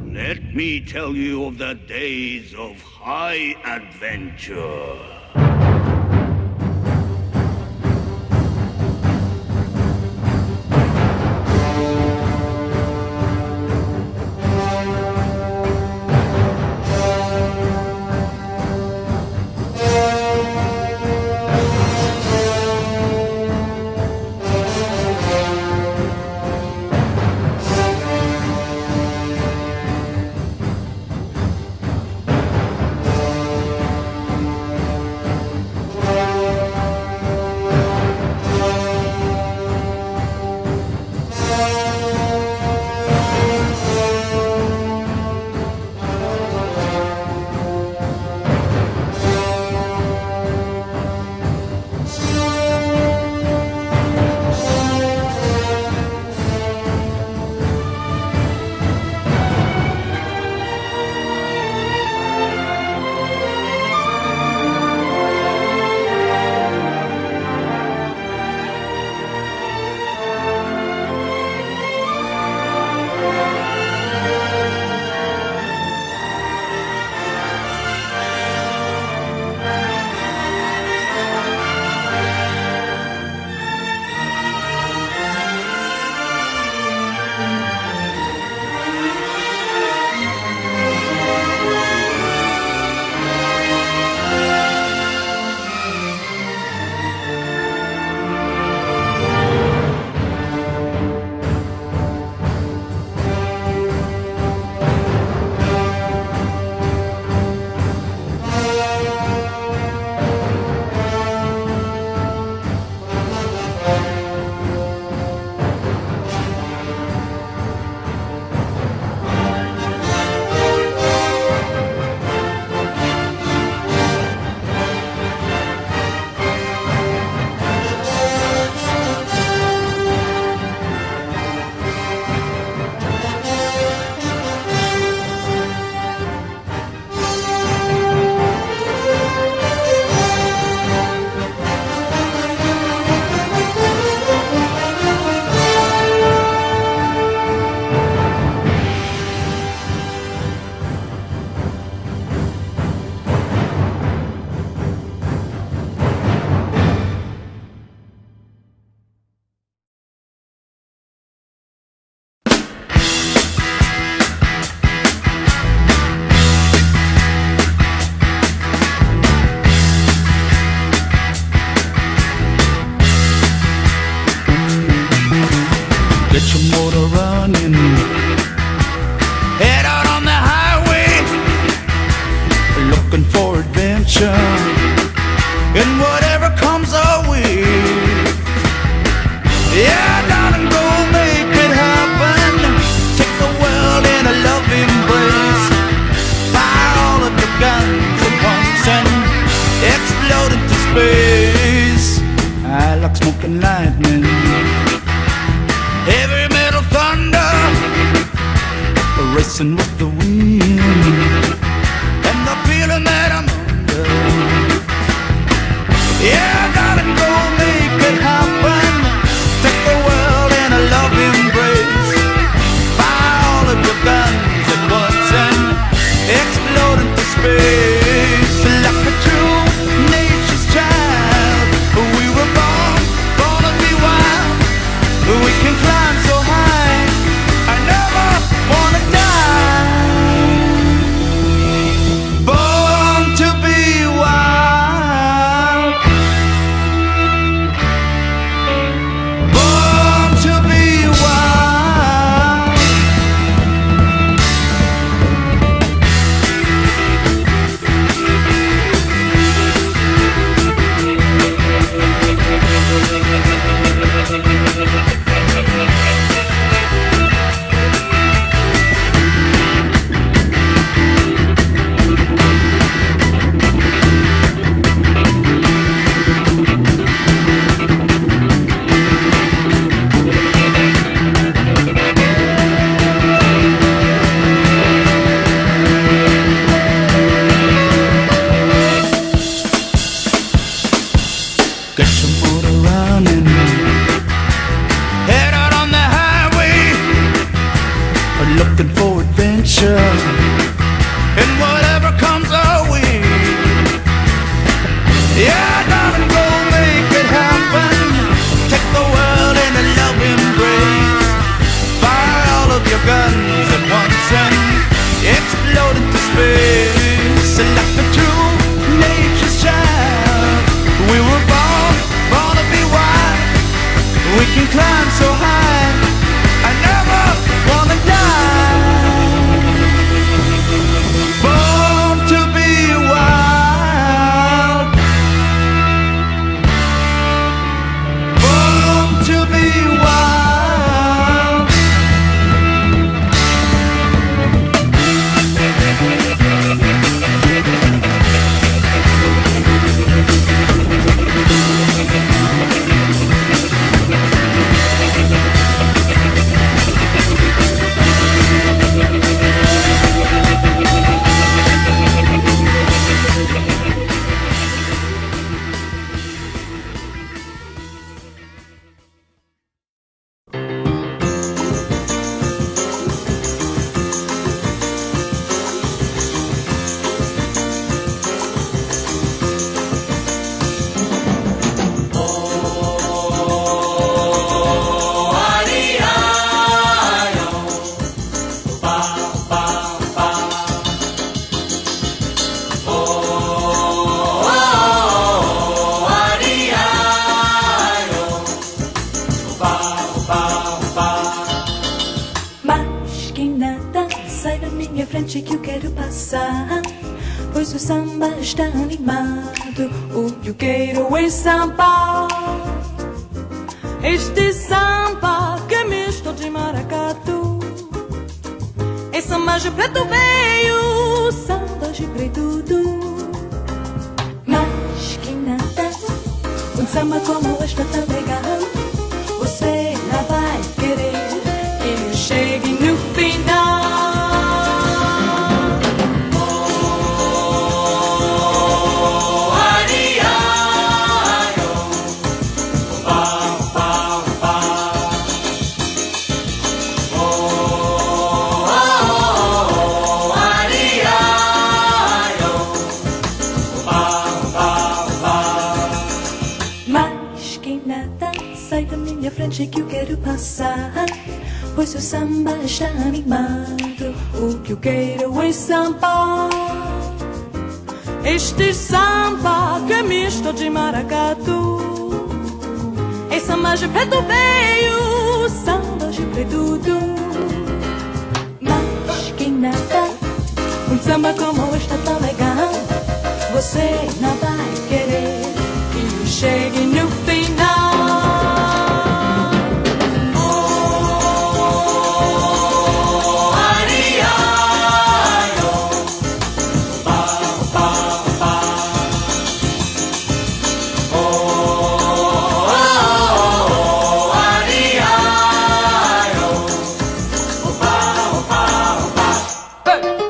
Let me tell you of the days of high adventure. Get your motor running, head out on the highway, looking for adventure and whatever comes our way. Yeah, darling, go make it happen. Take the world in a love embrace. Fire all of the guns at once and explode into space. I like smoking lightning, heavy metal thunder, racing with the wind, and the feeling that I'm under. Yeah, darling, go make it happen. Take the world in a love embrace. Fire all of your guns at once and explode into space. Like a true nature's child, we were born to be wild. We can climb so high, I never wanna die. adventure and whatever comes our way. Yeah, darling, go make it happen. Take the world in a love embrace. Fire all of your guns at once and explode into space. Like a true nature's child, we were born to be wild. We can climb so high, I never wanna die. Born to be wild. Born to be wild. Que eu quero passar, pois o samba está animado. O que eu quero é samba. Este samba que é misto de maracatu. É samba de preto veio, samba de preto. Mas que nada, um samba como este tão legal. Você não vai querer que ele chegue no final. Que eu quero passar, pois o samba está animado. O que eu quero é samba. Este samba que é misto de maracatu. É samba de preto veio, samba de preto. Mas que nada, um samba como este é tão legal. Você não vai querer que eu chegue no final. Hey!